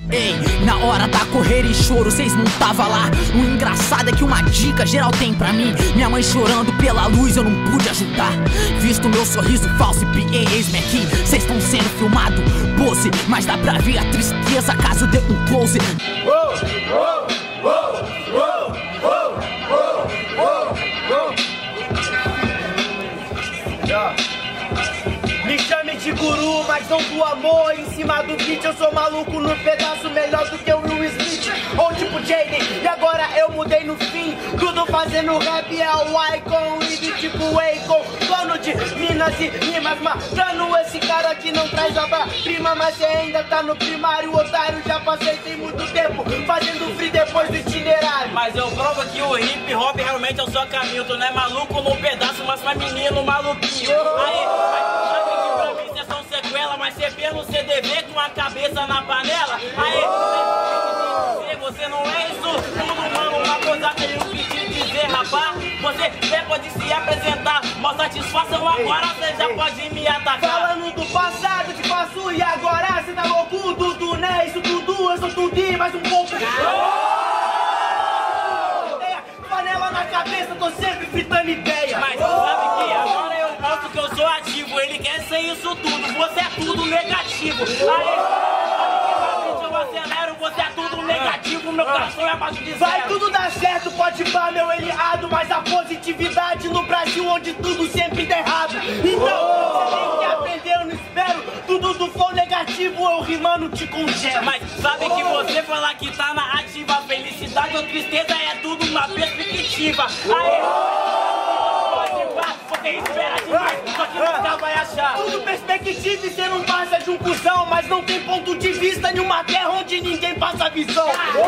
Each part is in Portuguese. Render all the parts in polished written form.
Ei, na hora da correr e choro, cês não tava lá. O engraçado é que uma dica geral tem pra mim. Minha mãe chorando pela luz, eu não pude ajudar. Visto meu sorriso falso e eis-me aqui. Cês tão sendo filmado, pose, mas dá pra ver a tristeza caso dê um close. Me chame de guru, mas não do amor. Em cima do beat eu sou maluco no pedaço, melhor do que o Will Smith ou tipo Jaden. E agora eu mudei no fim, tudo fazendo rap é o Icon e do tipo Akon. Dono de minas e rimas, matando esse cara que não traz obra-prima. Mas você ainda tá no primário, otário. Já passei tem muito tempo fazendo free depois do itinerário. Mas eu provo que o hip hop realmente é o seu caminho. Tu não é maluco no pedaço, mas pra menino maluquinho. Aí, sabe que pra mim cê são sequela, mas cê vê no CDV com a cabeça na panela. Aí, você não é isso tudo, mano. Uma coisa que eu quis te dizer, rapaz. Você até pode se apresentar, mas satisfação agora cê já pode me atacar. Falando do passado, te faço e agora cê tá louco, tudo, né? Isso tudo, eu sou tudo e mais um pouco. Panela na cabeça, tô sempre fritando ideia. Mas sabe que agora eu mostro que eu sou ativo. Ele quer ser isso tudo, você é tudo negativo. Aí, eu acelero, você é tudo negativo. Meu coração é abaixo de zero. Vai tudo dar certo, pode pá, meu aliado. Mas a positividade no Brasil, onde tudo sempre dá errado. Então, você tem que aprender, eu não espero. Tudo do flow negativo, eu rimando te congelo. Mas sabe que você falar que tá na ativa, felicidade ou tristeza é tudo uma perspectiva. Aí, pode pá, você espera demais, só que nunca vai achar. Tudo perspectiva e cê não passa de um cuzão. Mas não tem ponto de vista em uma terra onde ninguém passa visão.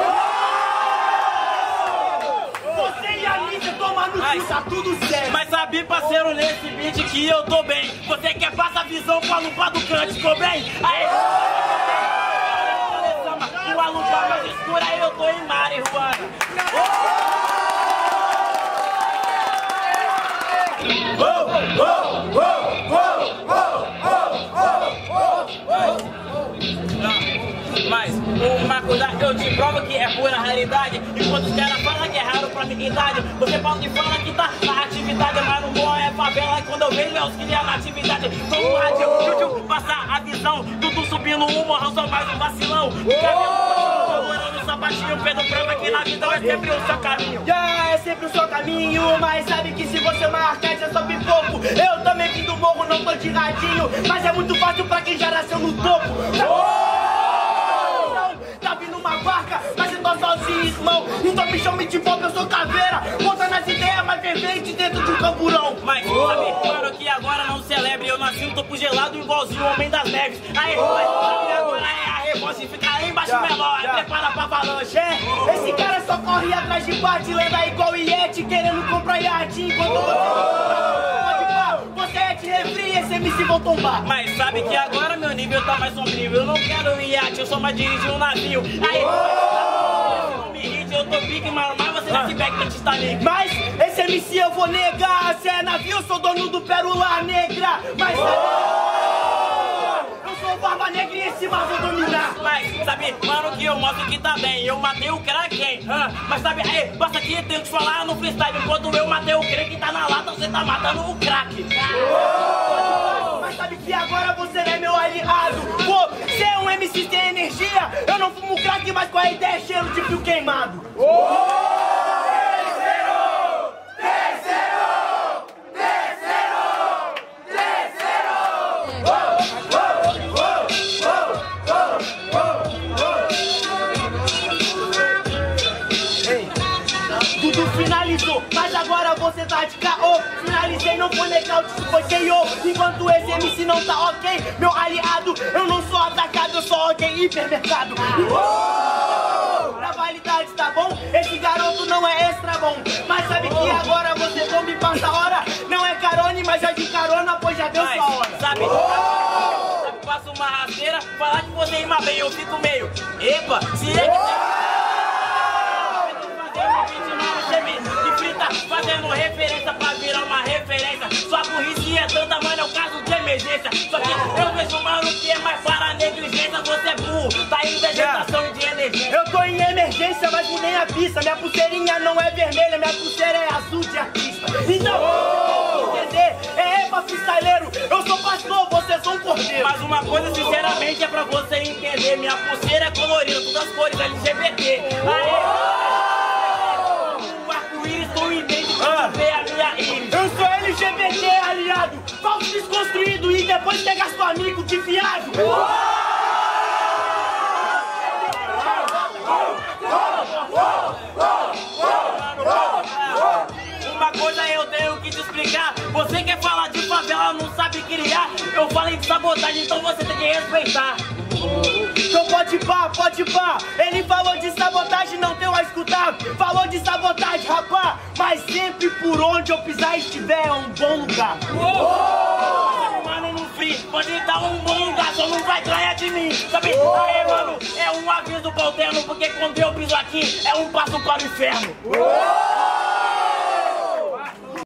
Você e a mídia toma no cu, tá tudo certo. Mas sabe, parceiro, nesse beat que eu tô bem. Você quer passar visão com a lupa do cante, ficou bem? Aí, com a lupa mais escura, eu tô em marihuana. Mas uma coisa eu te provo que é pura realidade. Enquanto os caras falam que é raro pra minha idade, você pode falar que tá na atividade, mas no bom é favela. E quando eu vejo meus criar na atividade, tô no rádio, passar a visão. Tudo subindo um morrão, só mais um vacilão. O cabelo continua no sapatinho. Pedro prova que na vida é sempre o seu caminho. É sempre o seu caminho, mas sabe que se você marcar é só pipoco. Eu também vim do morro, não tô de radinho, mas é muito fácil pra quem já nasceu no topo. Tá vindo uma barca, mas eu tô sozinho, irmão. Então me chame de pop, eu sou caveira. Conta nas ideias, mas fervente dentro de um camburão. Mas sabe, claro que agora não celebre. Eu nasci no topo gelado igualzinho o Homem das Neves. Aí, mas sabe, agora é a rebote, fica lá embaixo menor. Prepara pra avalanche. Esse cara só corre atrás de parte, lenda igual Iete, querendo comprar iate enquanto você é de refri, esse MC vão tombar. Mas sabe que agora meu nível tá mais sombrio. Eu não quero iate, eu só mais dirigir um navio. Aí, não me irrite, eu tô pique, mas você nasce back que está lindo. Mas esse MC eu vou negar. Se é navio, eu sou dono do Pérola Negra. Mas eu sou barba negra e esse mar vou dominar. Mas sabe, mano, que eu mostro que tá bem. Eu matei o crack, mas sabe, aí, basta que eu tenho que falar no freestyle. Enquanto eu matei o crack que tá na lata, você tá matando o crack. Mas sabe que agora você é meu aliado. Pô, você é um MC sem energia. Eu não fumo crack, mas com a ideia é cheiro de fio queimado. Tudo finalizou, mas agora você tá de caô. Finalizei, não foi legal, isso foi KO. Enquanto esse MC não tá ok, meu aliado, eu não sou atacado, eu sou alguém hipermercado. Na validade tá bom, esse garoto não é extra bom. Mas sabe que agora você não me passa a hora. Não é carone, mas já de carona, pois já deu sua hora. Sabe, passa uma rasteira, falar que você rima bem, eu fico meio. Epa, se é que fazendo referência pra virar uma referência. referência. Sua burrice é tanta, mano, é um caso de emergência. Só que eu vejo, mano, que é mais para a negligência. Você é burro, tá em vegetação de emergência. Eu tô em emergência, mas mudei a pista. Minha pulseirinha não é vermelha, minha pulseira é azul de artista. Então, entender, é pra freestyleiro. Eu sou pastor, vocês são cordeiro. Mas uma coisa, sinceramente, é pra você entender. Minha pulseira é colorida, todas as cores LGBT. O arco-íris tô idêntico quando vê a minha íris. Eu sou LGBT, aliado. Falso desconstruído e depois pegar seu amigo de viado. Uma coisa eu tenho que te explicar. Você quer falar de favela, não sabe criar. Eu falei de sabotagem, então você tem que respeitar. Então pode pá. Ele falou de sabotagem, não deu a escutar. Falou de sabotagem, rapá. Mas sempre por onde eu pisar estiver é um bom lugar. Mano, no free, pode dar um bom lugar, só não vai ganhar de mim. Sabe? Aê, mano, é um aviso pro alterno, porque quando eu piso aqui, é um passo para o inferno.